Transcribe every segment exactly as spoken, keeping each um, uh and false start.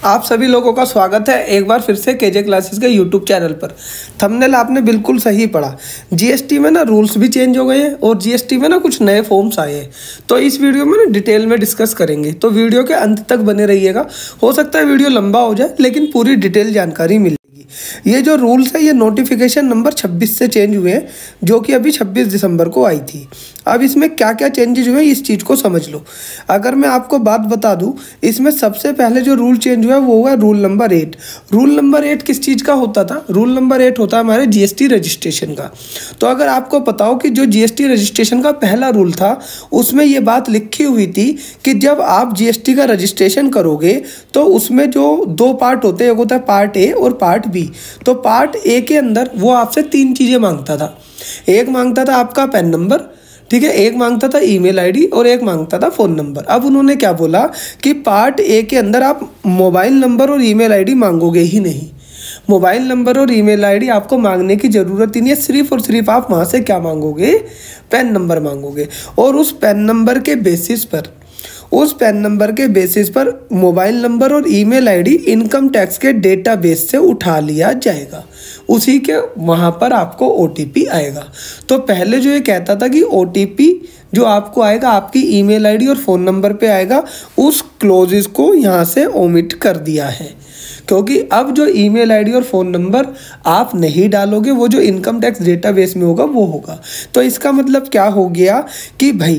आप सभी लोगों का स्वागत है एक बार फिर से केजे क्लासेस के यूट्यूब चैनल पर। थंबनेल आपने बिल्कुल सही पढ़ा। जीएसटी में ना रूल्स भी चेंज हो गए हैं और जीएसटी में ना कुछ नए फॉर्म्स आए हैं। तो इस वीडियो में ना डिटेल में डिस्कस करेंगे, तो वीडियो के अंत तक बने रहिएगा। हो सकता है वीडियो लंबा हो जाए लेकिन पूरी डिटेल जानकारी मिलेगी। ये जो रूल्स है ये नोटिफिकेशन नंबर छब्बीस से चेंज हुए हैं, जो कि अभी छब्बीस दिसंबर को आई थी। अब इसमें क्या क्या चेंजेस हुए इस चीज़ को समझ लो। अगर मैं आपको बात बता दूं, इसमें सबसे पहले जो रूल चेंज हुआ है वो हुआ rule number eight. Rule number eight किस चीज़ का होता था? रूल नंबर एट होता है हमारे जीएसटी रजिस्ट्रेशन का। तो अगर आपको पता हो कि जो जीएसटी रजिस्ट्रेशन का पहला रूल था उसमें ये बात लिखी हुई थी कि जब आप जीएसटी का रजिस्ट्रेशन करोगे तो उसमें जो दो पार्ट होते हैं, एक होता है पार्ट ए और पार्ट बी। तो पार्ट ए के अंदर वो आपसे तीन चीज़ें मांगता था। एक मांगता था आपका पैन नंबर, ठीक है, एक मांगता था ईमेल आईडी और एक मांगता था फ़ोन नंबर। अब उन्होंने क्या बोला कि पार्ट ए के अंदर आप मोबाइल नंबर और ईमेल आईडी मांगोगे ही नहीं। मोबाइल नंबर और ईमेल आईडी आपको मांगने की ज़रूरत ही नहीं है। सिर्फ और सिर्फ आप वहाँ से क्या मांगोगे? पैन नंबर मांगोगे। और उस पैन नंबर के बेसिस पर उस पैन नंबर के बेसिस पर मोबाइल नंबर और ईमेल आईडी इनकम टैक्स के डेटाबेस से उठा लिया जाएगा। उसी के वहाँ पर आपको ओटीपी आएगा। तो पहले जो ये कहता था कि ओटीपी जो आपको आएगा आपकी ईमेल आईडी और फ़ोन नंबर पे आएगा, उस क्लोजेस को यहाँ से ओमिट कर दिया है, क्योंकि अब जो ईमेल आईडी और फ़ोन नंबर आप नहीं डालोगे वो जो इनकम टैक्स डेटाबेस में होगा वो होगा। तो इसका मतलब क्या हो गया कि भाई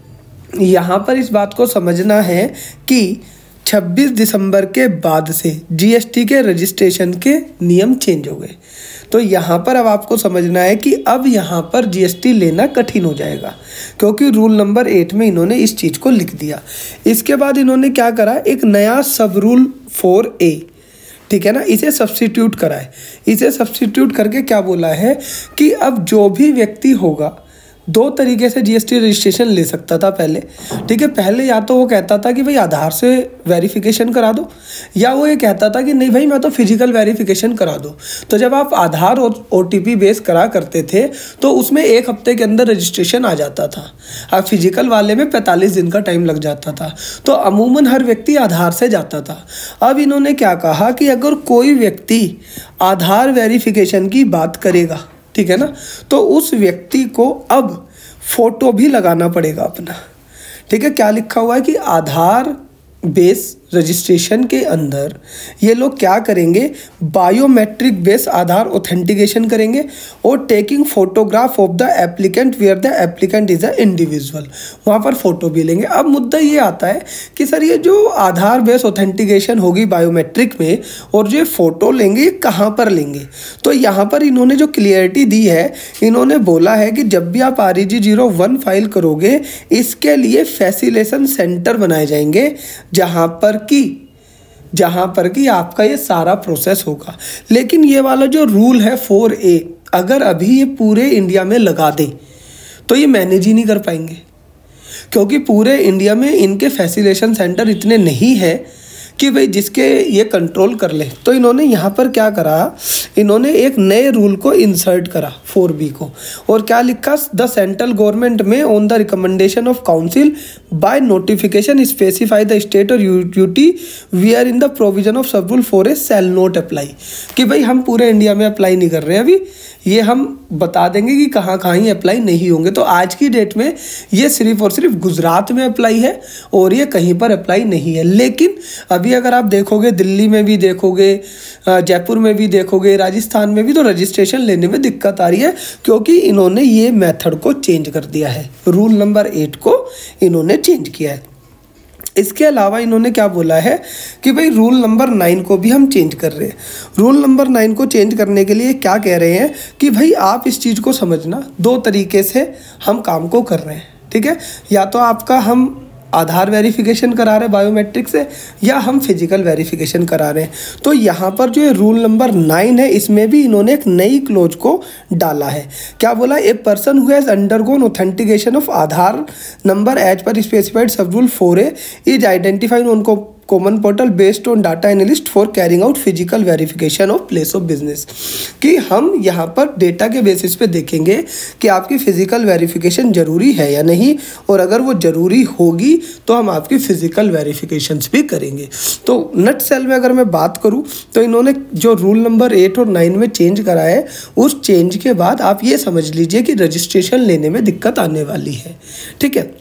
यहाँ पर इस बात को समझना है कि छब्बीस दिसंबर के बाद से जीएसटी के रजिस्ट्रेशन के नियम चेंज हो गए। तो यहाँ पर अब आपको समझना है कि अब यहाँ पर जीएसटी लेना कठिन हो जाएगा, क्योंकि रूल नंबर एट में इन्होंने इस चीज़ को लिख दिया। इसके बाद इन्होंने क्या करा, एक नया सब रूल फोर ए, ठीक है ना, इसे सब्स्टिट्यूट करा है। इसे सब्स्टिट्यूट करके क्या बोला है कि अब जो भी व्यक्ति होगा दो तरीके से जीएसटी रजिस्ट्रेशन ले सकता था पहले, ठीक है। पहले या तो वो कहता था कि भाई आधार से वेरिफिकेशन करा दो, या वो ये कहता था कि नहीं भाई मैं तो फिजिकल वेरिफिकेशन करा दो। तो जब आप आधार और ओटीपी बेस करा करते थे तो उसमें एक हफ्ते के अंदर रजिस्ट्रेशन आ जाता था। अब फिजिकल वाले में पैंतालीस दिन का टाइम लग जाता था। तो अमूमन हर व्यक्ति आधार से जाता था। अब इन्होंने क्या कहा कि अगर कोई व्यक्ति आधार वेरिफिकेशन की बात करेगा, ठीक है ना, तो उस व्यक्ति को अब फोटो भी लगाना पड़ेगा अपना, ठीक है। क्या लिखा हुआ है कि आधार बेस रजिस्ट्रेशन के अंदर ये लोग क्या करेंगे, बायोमेट्रिक बेस आधार ऑथेंटिकेशन करेंगे और taking photograph of the applicant where the applicant is a individual, वहाँ पर फोटो भी लेंगे। अब मुद्दा ये आता है कि सर ये जो आधार बेस ऑथेंटिकेशन होगी बायोमेट्रिक में और जो फोटो लेंगे ये कहाँ पर लेंगे? तो यहाँ पर इन्होंने जो क्लियरिटी दी है, इन्होंने बोला है कि जब भी आप R E G zero one file करोगे इसके लिए फैसिलेशन सेंटर बनाए जाएंगे, जहाँ पर कि जहाँ पर कि आपका ये सारा प्रोसेस होगा। लेकिन ये वाला जो रूल है फोर ए, अगर अभी ये पूरे इंडिया में लगा दें तो ये मैनेज ही नहीं कर पाएंगे, क्योंकि पूरे इंडिया में इनके फैसिलेशन सेंटर इतने नहीं है कि भाई जिसके ये कंट्रोल कर ले। तो इन्होंने यहाँ पर क्या करा, इन्होंने एक नए रूल को इंसर्ट करा फोर बी को, और क्या लिखा, the central government may on the recommendation of council by notification specify the state or UT where in the provision of sub rule four A shall not apply, कि भाई हम पूरे India में apply नहीं कर रहे हैं, अभी ये हम बता देंगे कि कहाँ कहाँ ही अप्लाई नहीं होंगे। तो आज की डेट में ये सिर्फ और सिर्फ गुजरात में अप्लाई है और ये कहीं पर अप्लाई नहीं है। लेकिन अभी अगर आप देखोगे दिल्ली में भी देखोगे, जयपुर में भी देखोगे, राजस्थान में भी, तो रजिस्ट्रेशन लेने में दिक्कत आ रही है, क्योंकि इन्होंने ये मेथड को चेंज कर दिया है। रूल नंबर एट को इन्होंने चेंज किया है। इसके अलावा इन्होंने क्या बोला है कि भाई रूल नंबर नाइन को भी हम चेंज कर रहे हैं। रूल नंबर नाइन को चेंज करने के लिए क्या कह रहे हैं कि भाई आप इस चीज़ को समझना, दो तरीके से हम काम को कर रहे हैं, ठीक है। या तो आपका हम आधार वेरिफिकेशन करा रहे हैं बायोमेट्रिक से, या हम फिजिकल वेरिफिकेशन करा रहे हैं। तो यहाँ पर जो है रूल नंबर नाइन है, इसमें भी इन्होंने एक नई क्लोज को डाला है। क्या बोला, a person who has undergone authentication of Aadhaar number as per specified sub rule four A is identified उनको common portal based on data analyst for carrying out physical verification of place of business, कि हम यहाँ पर data के basis पे देखेंगे कि आपकी फिजिकल वेरिफिकेशन ज़रूरी है या नहीं, और अगर वो ज़रूरी होगी तो हम आपकी फिजिकल वेरिफिकेशंस भी करेंगे। तो नट सेल में अगर मैं बात करूँ तो इन्होंने जो रूल नंबर एट और नाइन में चेंज करा है, उस चेंज के बाद आप ये समझ लीजिए कि रजिस्ट्रेशन लेने में दिक्कत आने वाली है। ठीक है,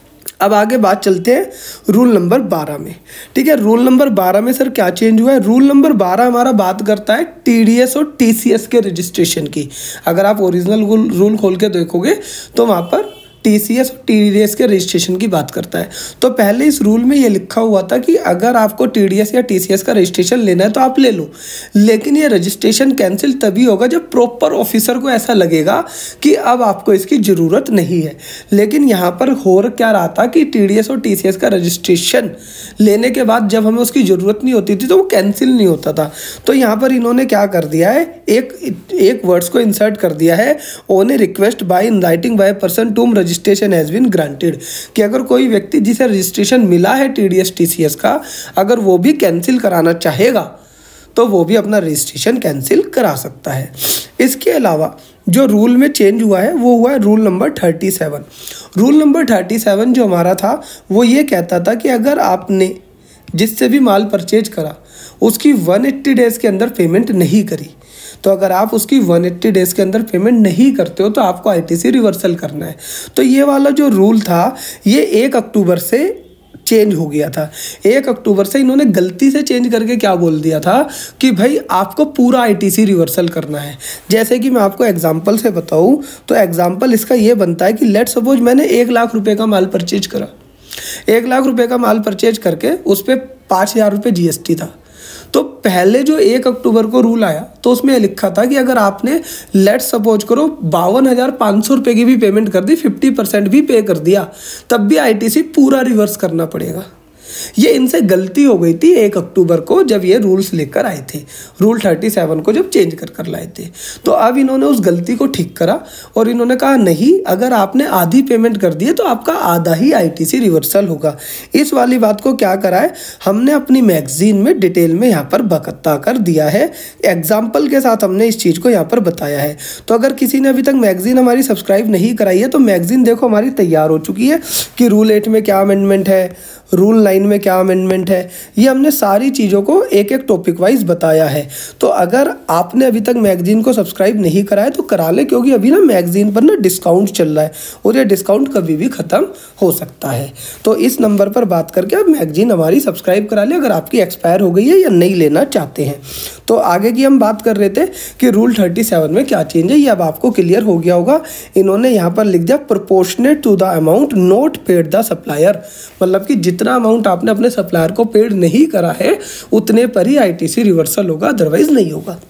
अब आगे बात चलते हैं रूल नंबर बारह में। ठीक है, रूल नंबर बारह में सर क्या चेंज हुआ है? रूल नंबर बारह हमारा बात करता है टीडीएस और टीसीएस के रजिस्ट्रेशन की। अगर आप ओरिजिनल रूल खोल के देखोगे तो वहाँ पर टीसीएस और टीडीएस के रजिस्ट्रेशन की बात करता है। तो पहले इस रूल में ये लिखा हुआ था कि अगर आपको टीडीएस या टीसीएस का रजिस्ट्रेशन लेना है तो आप ले लो, लेकिन ये रजिस्ट्रेशन कैंसिल तभी होगा जब प्रॉपर ऑफिसर को ऐसा लगेगा कि अब आपको इसकी ज़रूरत नहीं है। लेकिन यहाँ पर हो क्या रहा था कि टीडीएस और टीसीएस का रजिस्ट्रेशन लेने के बाद जब हमें उसकी ज़रूरत नहीं होती थी तो वो कैंसिल नहीं होता था। तो यहाँ पर इन्होंने क्या कर दिया है, एक एक वर्ड्स को इंसर्ट कर दिया है, on a request by in writing by person to whom registration has been granted, कि अगर कोई व्यक्ति जिसे रजिस्ट्रेशन मिला है टीडीएस टीसीएस का, अगर वो भी कैंसिल कराना चाहेगा तो वो भी अपना रजिस्ट्रेशन कैंसिल करा सकता है। इसके अलावा जो रूल में चेंज हुआ है वो हुआ है rule number thirty seven. Rule number thirty seven जो हमारा था वो ये कहता था कि अगर आपने जिससे भी माल परचेज करा उसकी वन एट्टी डेज़ के अंदर पेमेंट नहीं करी, तो अगर आप उसकी वन एट्टी डेज़ के अंदर पेमेंट नहीं करते हो तो आपको आईटीसी रिवर्सल करना है। तो ये वाला जो रूल था ये एक अक्टूबर से चेंज हो गया था। एक अक्टूबर से इन्होंने गलती से चेंज करके क्या बोल दिया था कि भाई आपको पूरा आईटीसी रिवर्सल करना है। जैसे कि मैं आपको एग्जांपल से बताऊं तो एग्जांपल इसका ये बनता है कि लेट सपोज मैंने एक लाख रुपए का माल परचेज करा, एक लाख रुपए का माल परचेज करके उस पर पाँच हज़ार रुपये जीएसटी था। तो पहले जो एक अक्टूबर को रूल आया तो उसमें लिखा था कि अगर आपने लेट सपोज करो बावन हज़ार पाँच सौ रुपये की भी पेमेंट कर दी, फिफ्टी परसेंट भी पे कर दिया, तब भी आईटीसी पूरा रिवर्स करना पड़ेगा। ये इनसे गलती हो गई थी एक अक्टूबर को जब ये रूल्स लेकर आए थे, रूल थर्टी सेवन को जब चेंज कर कर लाए थे। तो अब इन्होंने उस गलती को ठीक करा और इन्होंने कहा नहीं, अगर आपने आधी पेमेंट कर दी है तो आपका आधा ही आईटीसी रिवर्सल होगा। इस वाली बात को क्या करा है, हमने अपनी मैगजीन में डिटेल में यहाँ पर बता कर दिया है, एग्जाम्पल के साथ हमने इस चीज़ को यहाँ पर बताया है। तो अगर किसी ने अभी तक मैगजीन हमारी सब्सक्राइब नहीं कराई है तो मैगजीन देखो हमारी तैयार हो चुकी है कि रूल एट में क्या अमेंडमेंट है, रूल नाइन में क्या अमेंडमेंट है, ये हमने सारी चीज़ों को एक एक टॉपिक वाइज बताया है। तो अगर आपने अभी तक मैगजीन को सब्सक्राइब नहीं करा है तो करा ले, क्योंकि अभी ना मैगजीन पर ना डिस्काउंट चल रहा है और ये डिस्काउंट कभी भी ख़त्म हो सकता है। तो इस नंबर पर बात करके आप मैगजीन हमारी सब्सक्राइब करा ले अगर आपकी एक्सपायर हो गई है या नहीं लेना चाहते हैं। तो आगे की हम बात कर रहे थे कि रूल थर्टी सेवन में क्या चेंज है, ये अब आपको क्लियर हो गया होगा। इन्होंने यहाँ पर लिख दिया proportionate to the amount not paid the supplier, मतलब कि जितना अमाउंट आपने अपने सप्लायर को पेड नहीं करा है उतने पर ही आईटीसी रिवर्सल होगा, अदरवाइज नहीं होगा।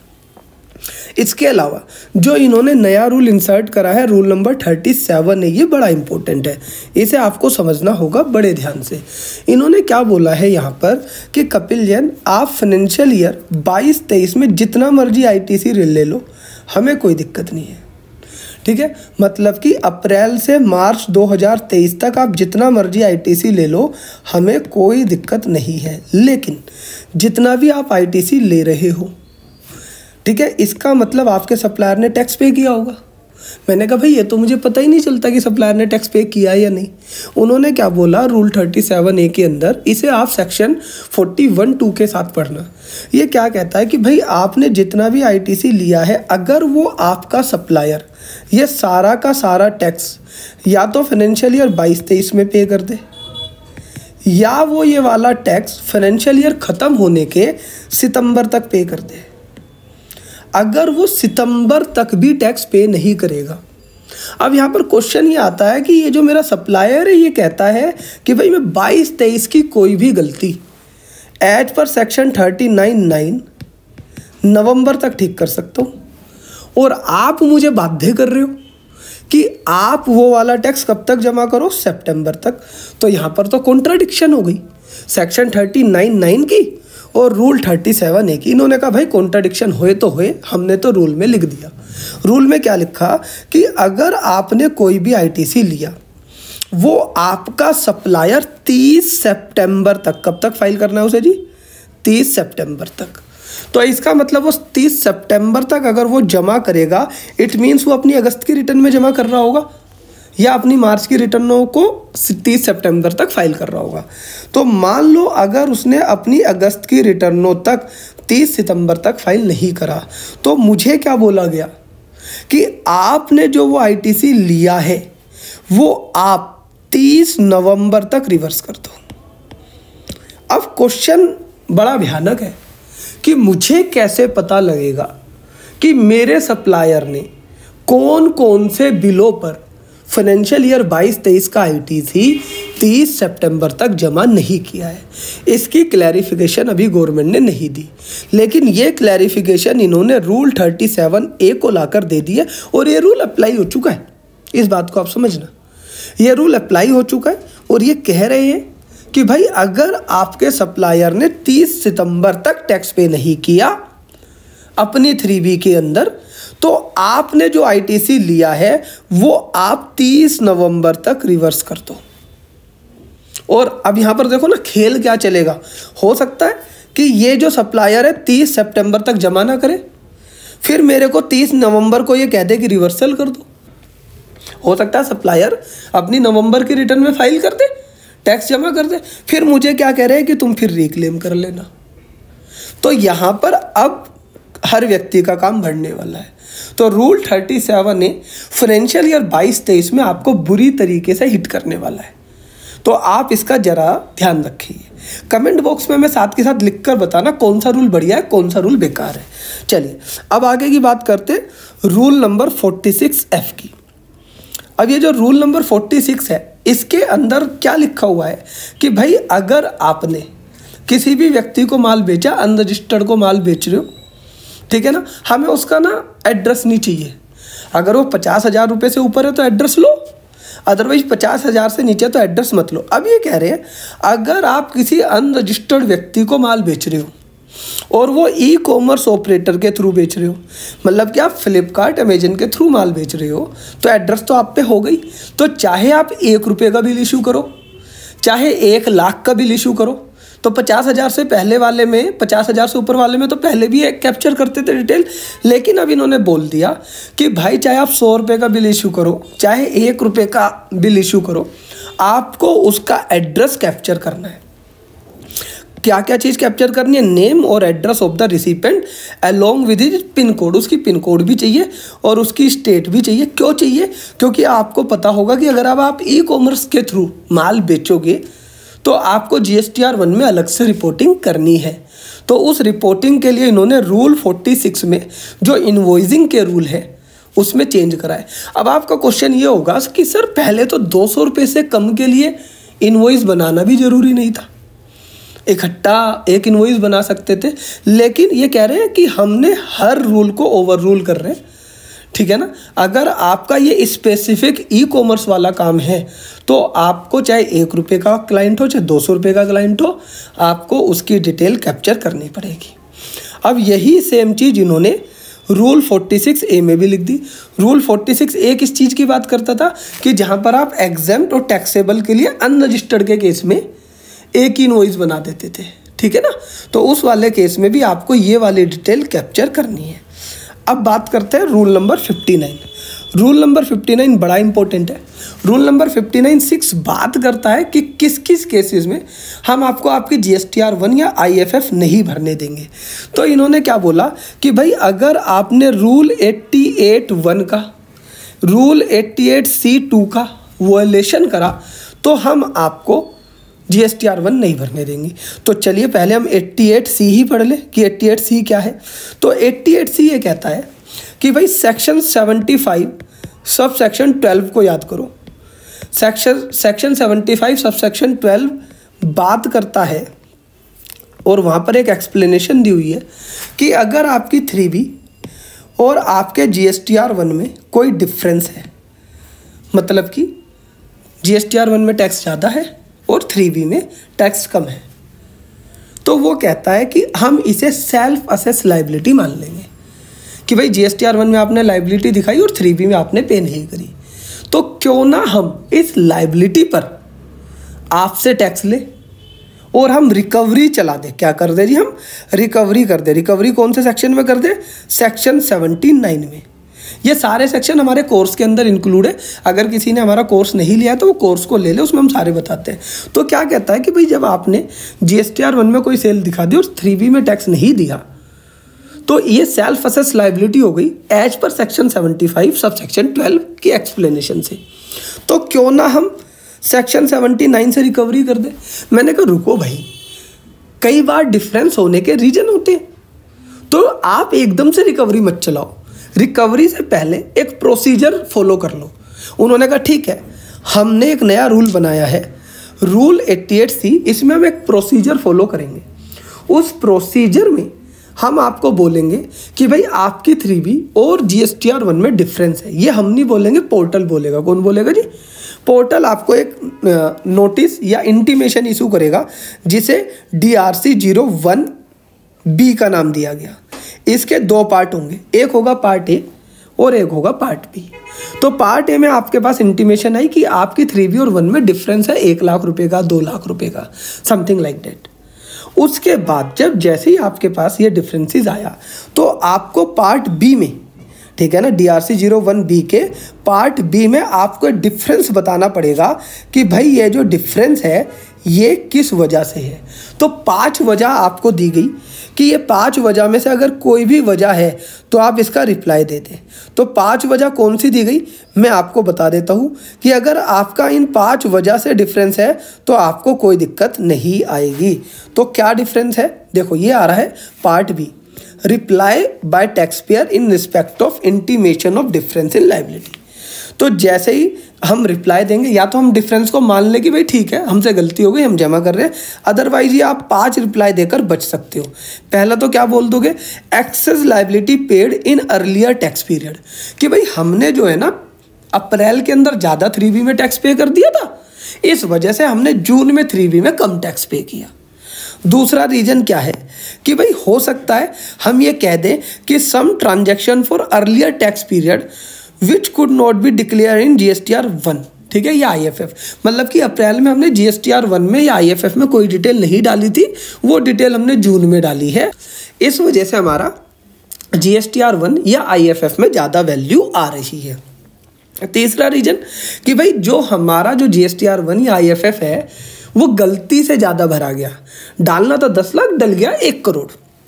इसके अलावा जो इन्होंने नया रूल इंसर्ट करा है रूल नंबर थर्टी सेवन है, ये बड़ा इंपॉर्टेंट है, इसे आपको समझना होगा बड़े ध्यान से। इन्होंने क्या बोला है यहाँ पर कि कपिल जैन आप फाइनेंशियल ईयर बाईस तेईस में जितना मर्जी आईटीसी ले लो, हमें कोई दिक्कत नहीं है। ठीक है, मतलब कि अप्रैल से मार्च दो हज़ार तेईस तक आप जितना मर्जी आईटीसी ले लो, हमें कोई दिक्कत नहीं है। लेकिन जितना भी आप आईटीसी ले रहे हो, ठीक है, इसका मतलब आपके सप्लायर ने टैक्स पे किया होगा। मैंने कहा भाई ये तो मुझे पता ही नहीं चलता कि सप्लायर ने टैक्स पे किया या नहीं। उन्होंने क्या बोला, रूल थर्टी सेवन ए के अंदर, इसे आप सेक्शन फोर्टी वन टू के साथ पढ़ना। ये क्या कहता है कि भाई आपने जितना भी आईटीसी लिया है, अगर वो आपका सप्लायर ये सारा का सारा टैक्स या तो फाइनेंशियल ईयर बाईस तेईस में पे कर दे, या वो ये वाला टैक्स फाइनेंशियल ईयर ख़त्म होने के सितंबर तक पे कर दे। अगर वो सितंबर तक भी टैक्स पे नहीं करेगा, अब यहाँ पर क्वेश्चन ये आता है कि ये जो मेरा सप्लायर है ये कहता है कि भाई मैं बाईस तेईस की कोई भी गलती as per section thirty nine nine नवंबर तक ठीक कर सकता हूँ, और आप मुझे बाध्य कर रहे हो कि आप वो वाला टैक्स कब तक जमा करो, सितंबर तक। तो यहाँ पर तो कॉन्ट्राडिक्शन हो गई सेक्शन थर्टी नाइन नाइन की और रूल थर्टी सेवन ए की। इन्होंने कहा भाई कॉन्ट्राडिक्शन होए तो होए, हमने तो रूल में लिख दिया। रूल में क्या लिखा कि अगर आपने कोई भी आईटीसी लिया वो आपका सप्लायर तीस सितंबर तक, कब तक फाइल करना है उसे जी? तीस सितंबर तक। तो इसका मतलब वो तीस सितंबर तक अगर वो जमा करेगा, इट मीन्स वो अपनी अगस्त की रिटर्न में जमा कर रहा होगा या अपनी मार्च की रिटर्नों को तीस सितंबर तक फाइल कर रहा होगा। तो मान लो अगर उसने अपनी अगस्त की रिटर्नों तक तीस सितंबर तक फाइल नहीं करा, तो मुझे क्या बोला गया कि आपने जो वो आईटीसी लिया है वो आप तीस नवंबर तक रिवर्स कर दो। अब क्वेश्चन बड़ा भयानक है कि मुझे कैसे पता लगेगा कि मेरे सप्लायर ने कौन कौन से बिलों पर फाइनेंशियल ईयर बाईस तेईस का आईटीसी तीस सितंबर तक जमा नहीं किया है। इसकी क्लैरिफिकेशन अभी गवर्नमेंट ने नहीं दी, लेकिन ये क्लैरिफिकेशन इन्होंने रूल सैंतीस ए को लाकर दे दिया और ये रूल अप्लाई हो चुका है। इस बात को आप समझना, ये रूल अप्लाई हो चुका है और ये कह रहे हैं कि भाई अगर आपके सप्लायर ने तीस सितंबर तक टैक्स पे नहीं किया अपनी थ्री बी के अंदर, तो आपने जो आईटीसी लिया है वो आप तीस नवंबर तक रिवर्स कर दो। और अब यहाँ पर देखो ना खेल क्या चलेगा। हो सकता है कि ये जो सप्लायर है तीस सितंबर तक जमा ना करे, फिर मेरे को तीस नवंबर को ये कह दे कि रिवर्सल कर दो। हो सकता है सप्लायर अपनी नवंबर की रिटर्न में फाइल कर दे, टैक्स जमा कर दे, फिर मुझे क्या कह रहे हैं कि तुम फिर रिक्लेम कर लेना। तो यहाँ पर अब हर व्यक्ति का काम बढ़ने वाला है। तो रूल सैंतीस ने फाइनेंशियल ईयर बाईस तेईस में आपको बुरी तरीके से हिट करने वाला है, तो आप इसका जरा ध्यान रखिए। कमेंट बॉक्स में मैं साथ के साथ लिखकर बताना कौन सा रूल बढ़िया है, कौन सा रूल बेकार है। चलिए अब आगे की बात करते रूल नंबर छियालीस एफ की। अब ये जो रूल नंबर छियालीस है, इसके अंदर क्या लिखा हुआ है कि भाई अगर आपने किसी भी व्यक्ति को माल बेचा, अनरजिस्टर्ड को माल बेच रहे हो, ठीक है ना, हमें उसका ना एड्रेस नहीं चाहिए। अगर वो पचास हज़ार रुपये से ऊपर है तो एड्रेस लो, अदरवाइज पचास हज़ार से नीचे तो एड्रेस मत लो। अब ये कह रहे हैं अगर आप किसी अनरजिस्टर्ड व्यक्ति को माल बेच रहे हो और वो ई कॉमर्स ऑपरेटर के थ्रू बेच रहे हो, मतलब कि आप फ्लिपकार्ट अमेजन के थ्रू माल बेच रहे हो, तो एड्रेस तो आप पे हो गई। तो चाहे आप एक रुपये का बिल इशू करो, चाहे एक लाख का बिल इशू करो, तो पचास हज़ार से पहले वाले में, पचास हज़ार से ऊपर वाले में तो पहले भी एक कैप्चर करते थे डिटेल, लेकिन अब इन्होंने बोल दिया कि भाई चाहे आप सौ रुपये का बिल इशू करो, चाहे एक रुपये का बिल इशू करो, आपको उसका एड्रेस कैप्चर करना है। क्या क्या चीज़ कैप्चर करनी है? नेम और address of the recipient along with his pin code. उसकी पिन कोड भी चाहिए और उसकी स्टेट भी चाहिए। क्यों चाहिए? क्योंकि आपको पता होगा कि अगर अब आप ई कॉमर्स के थ्रू माल बेचोगे तो आपको जीएसटीआर वन में अलग से रिपोर्टिंग करनी है। तो उस रिपोर्टिंग के लिए इन्होंने रूल छियालीस में जो इनवॉइसिंग के रूल है उसमें चेंज कराए। अब आपका क्वेश्चन ये होगा कि सर पहले तो दो सौ रुपये से कम के लिए इनवॉइस बनाना भी ज़रूरी नहीं था, इकट्ठा एक इनवॉइस बना सकते थे, लेकिन ये कह रहे हैं कि हमने हर रूल को ओवर रूल कर रहे हैं, ठीक है ना। अगर आपका ये स्पेसिफिक ई कॉमर्स वाला काम है तो आपको चाहे एक रुपये का क्लाइंट हो चाहे दो सौ रुपये का क्लाइंट हो, आपको उसकी डिटेल कैप्चर करनी पड़ेगी। अब यही सेम चीज़ इन्होंने रूल छियालीस ए में भी लिख दी। रूल छियालीस ए किस चीज़ की बात करता था कि जहाँ पर आप एग्जेम्प्ट और टैक्सेबल के लिए अनरजिस्टर्ड के केस में एक ही इनवॉइस बना देते थे, ठीक है ना। तो उस वाले केस में भी आपको ये वाली डिटेल कैप्चर करनी है। अब बात करते हैं रूल नंबर उनसठ। रूल नंबर उनसठ बड़ा इंपॉर्टेंट है। रूल नंबर उनसठ सिक्स बात करता है कि किस किस केसेस में हम आपको आपकी जीएसटीआर वन या आईएफएफ नहीं भरने देंगे। तो इन्होंने क्या बोला कि भाई अगर आपने रूल अट्ठासी वन का, रूल अट्ठासी सी टू का वॉयलेशन करा तो हम आपको जीएसटीआर वन नहीं भरने देंगे। तो चलिए पहले हम अट्ठासी सी ही पढ़ ले कि अट्ठासी सी क्या है। तो अट्ठासी सी ये कहता है कि भाई सेक्शन पचहत्तर सब सेक्शन ट्वेल्व को याद करो। सेक्शन सेक्शन पचहत्तर सब सेक्शन ट्वेल्व बात करता है और वहाँ पर एक एक्सप्लेनेशन दी हुई है कि अगर आपकी थ्री बी और आपके जीएसटीआर वन में कोई डिफरेंस है, मतलब कि जीएसटीआर वन में टैक्स ज़्यादा है और थ्री बी में टैक्स कम है, तो वो कहता है कि हम इसे सेल्फ असेस लाइबिलिटी मान लेंगे कि भाई जीएसटीआर वन में आपने लाइबिलिटी दिखाई और थ्री बी में आपने पे नहीं करी। तो क्यों ना हम इस लायबिलिटी पर आपसे टैक्स ले और हम रिकवरी चला दे। क्या कर दे जी, हम रिकवरी कर दे। रिकवरी कौन से सेक्शन में कर दे, सेक्शन सेवेंटी नाइन में। ये सारे सेक्शन हमारे कोर्स के अंदर इंक्लूड है। अगर किसी ने हमारा कोर्स नहीं लिया तो वो कोर्स को ले ले, उसमें हम सारे बताते हैं। तो क्या कहता है कि भाई जब आपने जीएसटीआर वन में कोई सेल दिखा दी और थ्री बी में टैक्स नहीं दिया तो ये सेल्फ असेस लायबिलिटी हो गई as per section seventy five sub section twelve की एक्सप्लेनेशन से। तो क्यों ना हम सेक्शन सेवेंटी नाइन से रिकवरी कर दे। मैंने कहा रुको भाई, कई बार डिफरेंस होने के रीजन होते हैं, तो आप एकदम से रिकवरी मत चलाओ। रिकवरी से पहले एक प्रोसीजर फॉलो कर लो। उन्होंने कहा ठीक है, हमने एक नया रूल बनाया है, रूल एट्टी एट सी, इसमें हम एक प्रोसीजर फॉलो करेंगे। उस प्रोसीजर में हम आपको बोलेंगे कि भाई आपकी थ्री बी और जीएसटीआर वन में डिफरेंस है। ये हम नहीं बोलेंगे, पोर्टल बोलेगा। कौन बोलेगा जी, पोर्टल आपको एक नोटिस या इंटीमेशन इशू करेगा जिसे डीआरसी जीरो वन बी का नाम दिया गया। इसके दो पार्ट होंगे, एक होगा पार्ट ए और एक होगा पार्ट बी। तो पार्ट ए में आपके पास इंटीमेशन आई कि आपकी थ्री बी और वन में डिफरेंस है एक लाख रुपए का, दो लाख रुपए का, समथिंग लाइक दैट। उसके बाद जब जैसे ही आपके पास ये डिफरेंसेस आया तो आपको पार्ट बी में, ठीक है ना, डीआरसी जीरो वन बी के पार्ट बी में आपको डिफरेंस बताना पड़ेगा कि भाई ये जो डिफरेंस है ये किस वजह से है। तो पांच वजह आपको दी गई कि ये पांच वजह में से अगर कोई भी वजह है तो आप इसका रिप्लाई दे दें। तो पांच वजह कौन सी दी गई मैं आपको बता देता हूँ कि अगर आपका इन पांच वजह से डिफरेंस है तो आपको कोई दिक्कत नहीं आएगी। तो क्या डिफरेंस है, देखो ये आ रहा है part B, reply by tax payer in respect of intimation of difference in liability. तो जैसे ही हम रिप्लाई देंगे, या तो हम डिफरेंस को मान लें कि भाई ठीक है हमसे गलती हो गई, हम जमा कर रहे हैं, अदरवाइज ये आप पांच रिप्लाई देकर बच सकते हो। पहला तो क्या बोल दोगे, excess liability paid in earlier tax period, कि भाई हमने जो है ना अप्रैल के अंदर ज़्यादा थ्री बी में टैक्स पे कर दिया था, इस वजह से हमने जून में थ्री बी में कम टैक्स पे किया। दूसरा रीजन क्या है कि भाई हो सकता है हम ये कह दें कि some transaction for earlier tax period which could not be declare in GSTR one, ठीक है, या आईएफएफ। मतलब कि अप्रैल में हमने जीएसटीआर वन में या आईएफएफ में कोई डिटेल नहीं डाली थी, वो डिटेल हमने जून में डाली है, इस वजह से हमारा जीएसटीआर वन या आईएफएफ में ज़्यादा वैल्यू आ रही है। तीसरा रीजन कि भाई जो हमारा जो जीएसटीआर वन या आईएफएफ है वो गलती से ज़्यादा भरा गया, डालना था दस लाख डल गया एक करोड़।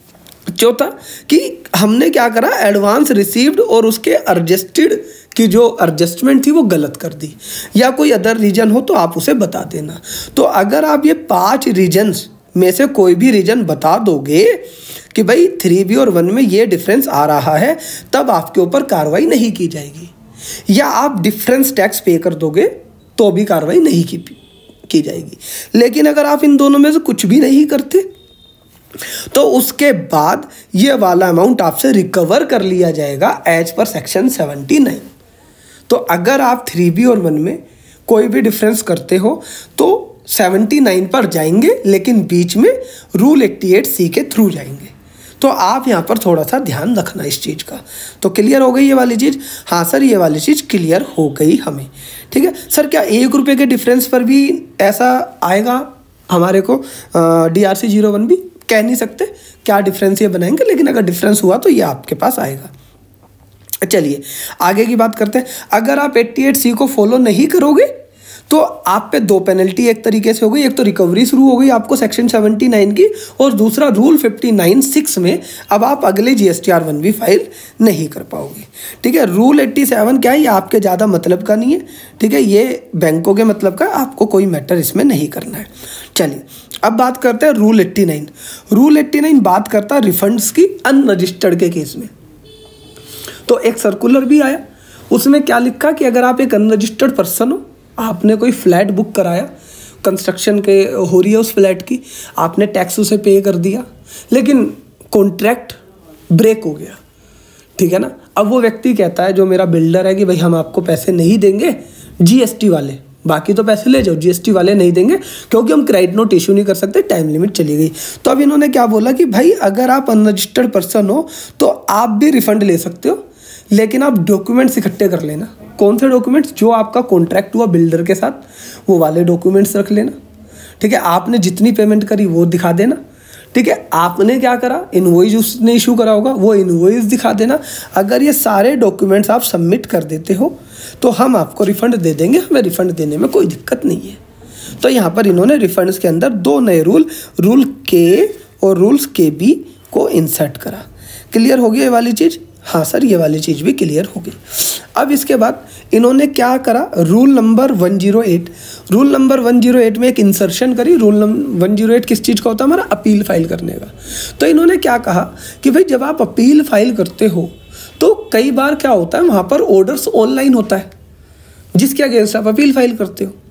चौथा कि हमने क्या करा, एडवांस रिसीव्ड और उसके एडजस्टेड की जो एडजस्टमेंट थी वो गलत कर दी, या कोई अदर रीजन हो तो आप उसे बता देना। तो अगर आप ये पांच रीजन्स में से कोई भी रीजन बता दोगे कि भाई थ्री बी और वन में ये डिफरेंस आ रहा है, तब आपके ऊपर कार्रवाई नहीं की जाएगी, या आप डिफरेंस टैक्स पे कर दोगे तो भी कार्रवाई नहीं की की जाएगी। लेकिन अगर आप इन दोनों में से कुछ भी नहीं करते तो उसके बाद ये वाला अमाउंट आपसे रिकवर कर लिया जाएगा as per section seventy nine. तो अगर आप थ्री बी और वन में कोई भी डिफरेंस करते हो तो सेवेंटी नाइन पर जाएंगे, लेकिन बीच में रूल एट्टी एट सी के थ्रू जाएंगे। तो आप यहाँ पर थोड़ा सा ध्यान रखना इस चीज़ का। तो क्लियर हो गई ये वाली चीज़? हाँ सर, ये वाली चीज़ क्लियर हो गई हमें। ठीक है सर, क्या एक रुपये के डिफरेंस पर भी ऐसा आएगा हमारे को D R C zero one भी? कह नहीं सकते क्या डिफरेंस ये बनाएंगे, लेकिन अगर डिफरेंस हुआ तो ये आपके पास आएगा। चलिए आगे की बात करते हैं। अगर आप एट्टी एट सी को फॉलो नहीं करोगे तो आप पे दो पेनल्टी एक तरीके से हो गई। एक तो रिकवरी शुरू हो गई आपको सेक्शन सेवेंटी नाइन की, और दूसरा रूल फिफ्टी नाइन सिक्स में अब आप अगले जीएसटीआर वन भी फाइल नहीं कर पाओगे। ठीक है, रूल एट्टी सेवन क्या है, ये आपके ज़्यादा मतलब का नहीं है। ठीक है, ये बैंकों के मतलब का, आपको कोई मैटर इसमें नहीं करना है। चलिए अब बात करते हैं rule eighty nine. Rule eighty nine बात करता है रिफंड्स की अनरजिस्टर्ड के केस में। तो एक सर्कुलर भी आया, उसमें क्या लिखा कि अगर आप एक अनरजिस्टर्ड पर्सन हो, आपने कोई फ्लैट बुक कराया, कंस्ट्रक्शन के हो रही है उस फ्लैट की, आपने टैक्स उसे पे कर दिया, लेकिन कॉन्ट्रैक्ट ब्रेक हो गया। ठीक है ना, अब वो व्यक्ति कहता है जो मेरा बिल्डर है कि भाई हम आपको पैसे नहीं देंगे, जीएसटी वाले, बाकी तो पैसे ले जाओ, जीएसटी वाले नहीं देंगे क्योंकि हम क्रेडिट नोट इशू नहीं कर सकते, टाइम लिमिट चली गई। तो अब इन्होंने क्या बोला कि भाई अगर आप अनरजिस्टर्ड पर्सन हो तो आप भी रिफंड ले सकते हो, लेकिन आप डॉक्यूमेंट्स इकट्ठे कर लेना। कौन से डॉक्यूमेंट्स? जो आपका कॉन्ट्रैक्ट हुआ बिल्डर के साथ, वो वाले डॉक्यूमेंट्स रख लेना। ठीक है, आपने जितनी पेमेंट करी वो दिखा देना। ठीक है, आपने क्या करा, इनवॉइस उसने इशू करा होगा, वो इनवॉइस दिखा देना। अगर ये सारे डॉक्यूमेंट्स आप सबमिट कर देते हो तो हम आपको रिफंड दे देंगे, हमें रिफंड देने में कोई दिक्कत नहीं है। तो यहाँ पर इन्होंने रिफंड्स के अंदर दो नए रूल, रूल के और रूल्स के बी को इंसर्ट करा। क्लियर हो गई ये वाली चीज़? हाँ सर, ये वाली चीज़ भी क्लियर हो गई। अब इसके बाद इन्होंने क्या करा, rule number one zero eight, rule number one zero eight में एक इंसर्शन करी। Rule number one zero eight किस चीज़ का होता है? हमारा अपील फाइल करने का। तो इन्होंने क्या कहा कि भाई जब आप अपील फाइल करते हो तो कई बार क्या होता है, वहाँ पर ऑर्डर्स ऑनलाइन होता है जिसके अगेंस्ट आप अपील फाइल करते हो।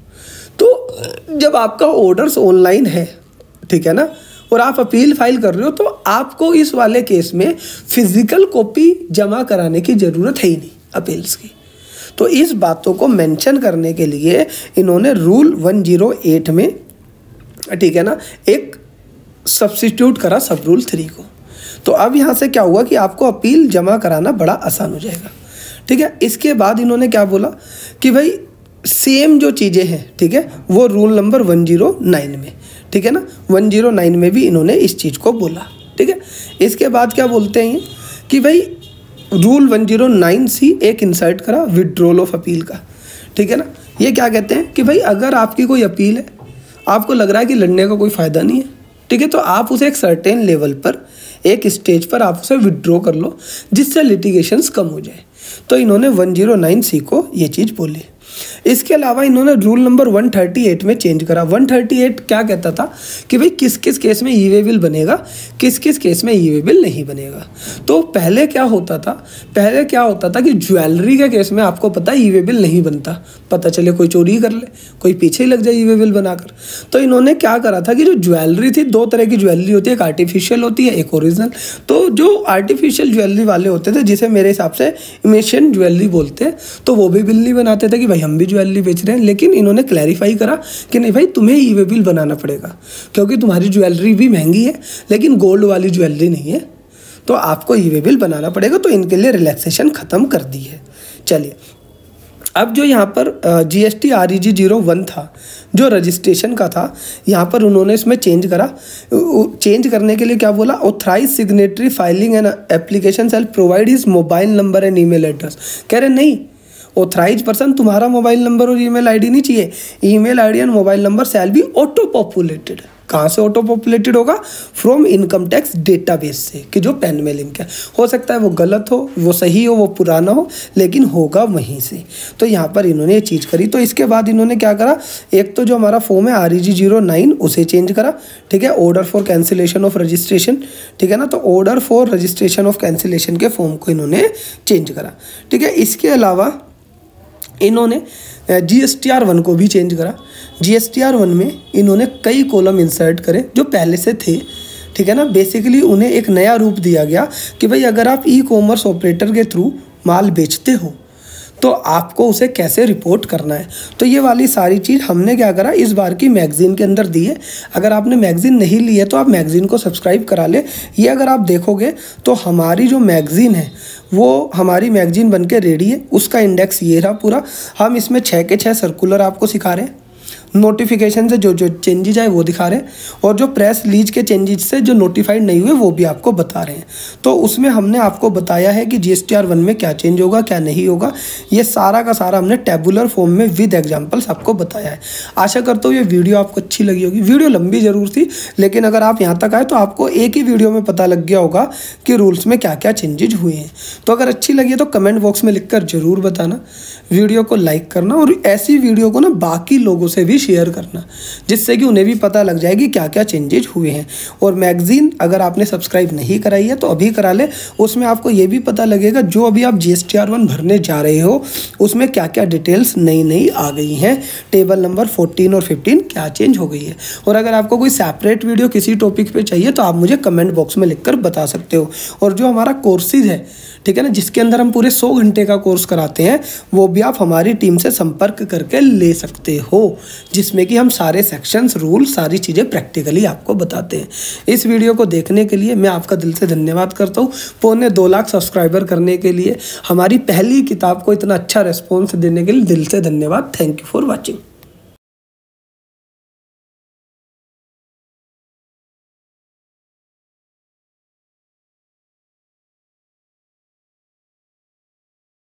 तो जब आपका ऑर्डर्स ऑनलाइन है, ठीक है ना, और आप अपील फाइल कर रहे हो, तो आपको इस वाले केस में फिजिकल कॉपी जमा कराने की ज़रूरत है ही नहीं अपील्स की। तो इस बातों को मेंशन करने के लिए इन्होंने रूल वन ज़ीरो एट में, ठीक है ना, एक सब्स्टिट्यूट करा सब रूल थ्री को। तो अब यहाँ से क्या हुआ कि आपको अपील जमा कराना बड़ा आसान हो जाएगा। ठीक है, इसके बाद इन्होंने क्या बोला कि भाई सेम जो चीज़ें हैं, ठीक है, वो rule number one zero nine में, ठीक है ना, वन ज़ीरो नाइन में भी इन्होंने इस चीज़ को बोला। ठीक है, इसके बाद क्या बोलते हैं कि भाई rule one zero nine C एक इंसर्ट करा विड्रॉल ऑफ अपील का। ठीक है ना, ये क्या कहते हैं कि भाई अगर आपकी कोई अपील है, आपको लग रहा है कि लड़ने का कोई फ़ायदा नहीं है, ठीक है, तो आप उसे एक सर्टेन लेवल पर, एक स्टेज पर आप उसे विड्रॉ कर लो जिससे लिटिगेशंस कम हो जाए। तो इन्होंने वन ज़ीरो नाइन सी को ये चीज़ बोली। इसके अलावा इन्होंने rule number one thirty eight में चेंज करा। वन थर्टी एट क्या कहता था कि भाई किस किस केस में ई वे बिल बनेगा, किस किस केस में ई वे बिल नहीं बनेगा। तो पहले क्या होता था, पहले क्या होता था कि ज्वेलरी के केस में आपको पता है ई वे बिल नहीं बनता, पता चले कोई चोरी कर ले, कोई पीछे ही लग जाए ई वे बिल बनाकर। तो इन्होंने क्या करा था कि जो ज्वेलरी थी, दो तरह की ज्वेलरी होती है, एक आर्टिफिशियल होती है, एक ओरिजिनल। तो जो आर्टिफिशियल ज्वेलरी वाले होते थे, जिसे मेरे हिसाब से इमिटेशन ज्वेलरी बोलते हैं, तो वो भी बिल नहीं बनाते थे कि भाई हम भी ज्वेलरी बेच रहे हैं। लेकिन इन्होंने क्लैरिफाई करा कि नहीं भाई, तुम्हें ई वे बिल बनाना पड़ेगा क्योंकि तुम्हारी ज्वेलरी भी महंगी है लेकिन गोल्ड वाली ज्वेलरी नहीं है, तो आपको ई वे बिल बनाना पड़ेगा। तो इनके लिए रिलैक्सेशन खत्म कर दी है। चलिए, अब जो यहाँ पर G S T R E G zero one था, जो रजिस्ट्रेशन का था, यहाँ पर उन्होंने इसमें चेंज करा। चेंज करने के लिए क्या बोला, authorise signatory filing and application shall provide his mobile number and email address. कह रहे नहीं, ऑथराइज पर्सन तुम्हारा मोबाइल नंबर और ईमेल आईडी नहीं चाहिए, email ID and mobile number shall be auto populated. कहाँ से ऑटो पॉपुलेटेड होगा? फ्रॉम इनकम टैक्स डेटाबेस से, कि जो पेन में लिंक है। हो सकता है वो गलत हो, वो सही हो, वो पुराना हो, लेकिन होगा वहीं से। तो यहाँ पर इन्होंने ये चीज़ करी। तो इसके बाद इन्होंने क्या करा, एक तो जो हमारा फॉर्म है R E G zero nine उसे चेंज करा। ठीक है, order for cancellation of registration, ठीक है ना, तो order for registration of cancellation के फॉर्म को इन्होंने चेंज करा। ठीक है, इसके अलावा इन्होंने G S T R one को भी चेंज करा। G S T R one में इन्होंने कई कॉलम इंसर्ट करे जो पहले से थे। ठीक है ना, बेसिकली उन्हें एक नया रूप दिया गया कि भाई अगर आप ई कॉमर्स ऑपरेटर के थ्रू माल बेचते हो तो आपको उसे कैसे रिपोर्ट करना है। तो ये वाली सारी चीज़ हमने क्या करा, इस बार की मैगज़ीन के अंदर दी है। अगर आपने मैगज़ीन नहीं ली है तो आप मैगज़ीन को सब्सक्राइब करा ले। ये अगर आप देखोगे तो हमारी जो मैगज़ीन है वो हमारी मैगज़ीन बन के रेडी है। उसका इंडेक्स ये रहा पूरा। हम इसमें छः के छः सर्कुलर आपको सिखा रहे हैं, नोटिफिकेशन से जो जो चेंजेज आए वो दिखा रहे हैं, और जो प्रेस लीज के चेंजेज से जो नोटिफाइड नहीं हुए वो भी आपको बता रहे हैं। तो उसमें हमने आपको बताया है कि G S T R one में क्या चेंज होगा, क्या नहीं होगा। ये सारा का सारा हमने टेबुलर फॉर्म में विद एग्जांपल्स आपको बताया है। आशा करता हूँ ये वीडियो आपको अच्छी लगी होगी। वीडियो लंबी ज़रूर थी, लेकिन अगर आप यहाँ तक आए तो आपको एक ही वीडियो में पता लग गया होगा कि रूल्स में क्या क्या चेंजेज हुए हैं। तो अगर अच्छी लगी है तो कमेंट बॉक्स में लिख कर ज़रूर बताना, वीडियो को लाइक करना, और ऐसी वीडियो को ना बाकी लोगों से भी शेयर करना, जिससे कि उन्हें भी पता लग जाएगी क्या क्या चेंजेज हुए हैं। और मैगज़ीन अगर आपने सब्सक्राइब नहीं कराई है तो अभी करा ले। उसमें आपको ये भी पता लगेगा जो अभी आप G S T R one भरने जा रहे हो उसमें क्या क्या डिटेल्स नई नई आ गई हैं, टेबल नंबर फोर्टीन और फिफ्टीन क्या चेंज हो गई है। और अगर आपको कोई सेपरेट वीडियो किसी टॉपिक पर चाहिए तो आप मुझे कमेंट बॉक्स में लिख कर बता सकते हो। और जो हमारा कोर्सेज है, ठीक है ना, जिसके अंदर हम पूरे सौ घंटे का कोर्स कराते हैं, वो भी आप हमारी टीम से संपर्क करके ले सकते हो। जिसमें कि हम सारे सेक्शंस, रूल, सारी चीज़ें प्रैक्टिकली आपको बताते हैं। इस वीडियो को देखने के लिए मैं आपका दिल से धन्यवाद करता हूँ। पौने दो लाख सब्सक्राइबर करने के लिए, हमारी पहली किताब को इतना अच्छा रिस्पॉन्स देने के लिए दिल से धन्यवाद। Thank you for watching.